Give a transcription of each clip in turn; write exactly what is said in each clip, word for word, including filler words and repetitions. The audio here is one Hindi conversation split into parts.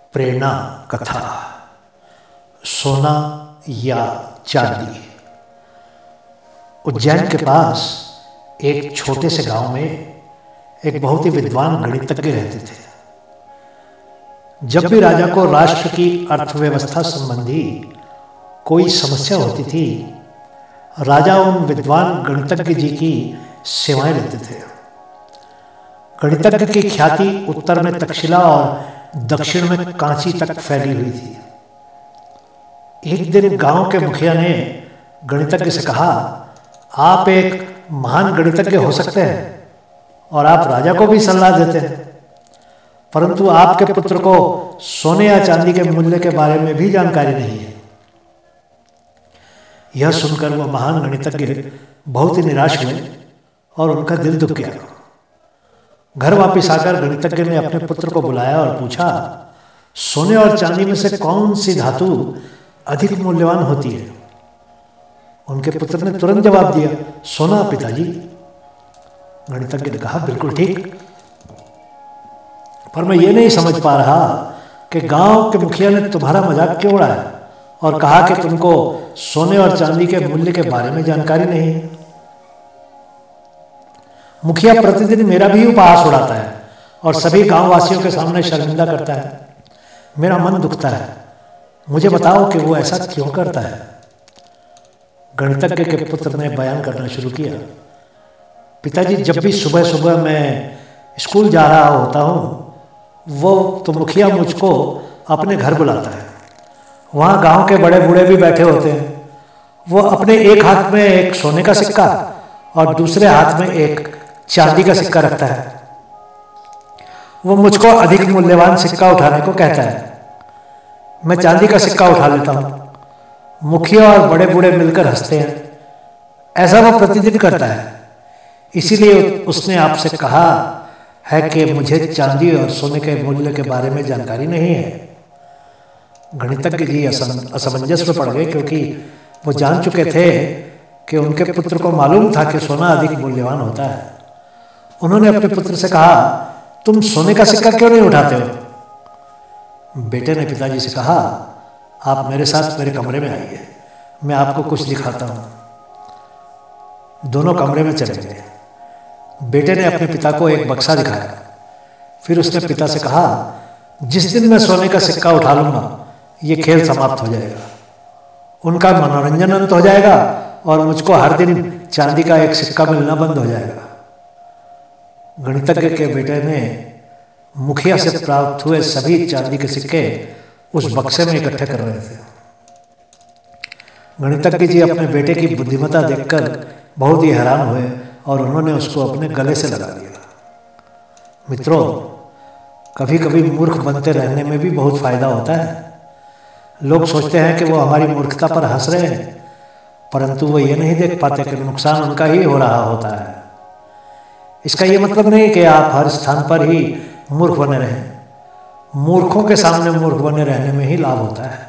प्रेरणा कथा। सोना या चांदी। उज्जैन के पास एक छोटे से गांव में एक बहुत ही विद्वान गणितज्ञ रहते थे। जब भी राजा को राष्ट्र की अर्थव्यवस्था संबंधी कोई समस्या होती थी, राजा उन विद्वान गणितज्ञ जी की सेवाएं लेते थे। गणितज्ञ की ख्याति उत्तर में तक्षशिला और दक्षिण में कांची तक फैली हुई थी। एक दिन गांव के मुखिया ने गणितज्ञ से कहा, आप एक महान गणितज्ञ हो सकते हैं और आप राजा को भी सलाह देते हैं, परंतु आपके पुत्र को सोने या चांदी के मूल्य के बारे में भी जानकारी नहीं है। यह सुनकर वह महान गणितज्ञ बहुत ही निराश हुए और उनका दिल दुख गया। घर वापस आकर गणितज्ञ ने अपने पुत्र को बुलाया और पूछा, सोने और चांदी में से कौन सी धातु अधिक मूल्यवान होती है? उनके पुत्र ने तुरंत जवाब दिया, सोना पिताजी। गणितज्ञ ने कहा, बिल्कुल ठीक, पर मैं ये नहीं समझ पा रहा कि गांव के मुखिया ने तुम्हारा मजाक क्यों उड़ाया और कहा कि तुमको सोने और चांदी के मूल्य के बारे में जानकारी नहीं है। मुखिया प्रतिदिन मेरा भी उपहास उड़ाता है और सभी गांववासियों के सामने शर्मिंदा करता है। मेरा मन दुखता है। मुझे बताओ कि वो ऐसा क्यों करता है? गणितज्ञ के पुत्र ने बयान करना शुरू किया, पिताजी, जब भी सुबह सुबह मैं स्कूल जा रहा होता हूँ, वो तो मुखिया मुझको अपने घर बुलाता है। वहाँ गांव के बड़े बूढ़े भी बैठे होते हैं। वो अपने एक हाथ में एक सोने का सिक्का और दूसरे हाथ में एक चांदी का सिक्का रखता है। वो मुझको अधिक मूल्यवान सिक्का उठाने को कहता है। मैं चांदी का सिक्का उठा लेता हूँ। मुखिया और बड़े बूढ़े मिलकर हंसते हैं। ऐसा वो प्रतिदिन करता है। इसीलिए उसने आपसे कहा है कि मुझे चांदी और सोने के मूल्य के बारे में जानकारी नहीं है। गणितज्ञ जी असमंजस में पड़ गए, क्योंकि वो जान चुके थे कि उनके पुत्र को मालूम था कि सोना अधिक मूल्यवान होता है। उन्होंने अपने पुत्र से कहा, तुम सोने का सिक्का क्यों नहीं उठाते हो? बेटे ने पिताजी से कहा, आप मेरे साथ मेरे कमरे में आइए, मैं आपको कुछ दिखाता हूँ। दोनों कमरे में चले गए। बेटे ने अपने पिता को एक बक्सा दिखाया। फिर उसने पिता से कहा, जिस दिन मैं सोने का सिक्का उठा लूंगा, ये खेल समाप्त हो जाएगा। उनका मनोरंजन अंत हो जाएगा और मुझको हर दिन चांदी का एक सिक्का मिलना बंद हो जाएगा। गणितज्ञ के बेटे ने मुखिया से प्राप्त हुए सभी चांदी के सिक्के उस बक्से में इकट्ठे कर रहे थे। गणितज्ञ जी अपने बेटे की बुद्धिमत्ता देखकर बहुत ही हैरान हुए और उन्होंने उसको अपने गले से लगा दिया। मित्रों, कभी कभी मूर्ख बनते रहने में भी बहुत फायदा होता है। लोग सोचते हैं कि वो हमारी मूर्खता पर हंस रहे हैं, परंतु वो ये नहीं देख पाते कि नुकसान उनका ही हो रहा होता है। इसका ये मतलब नहीं कि आप हर स्थान पर ही मूर्ख बने रहें। मूर्खों के सामने मूर्ख बने रहने में ही लाभ होता है।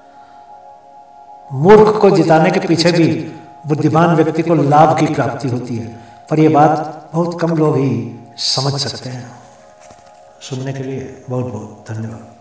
मूर्ख को जिताने के पीछे भी बुद्धिमान व्यक्ति को लाभ की प्राप्ति होती है, पर यह बात बहुत कम लोग ही समझ सकते हैं। सुनने के लिए बहुत बहुत धन्यवाद।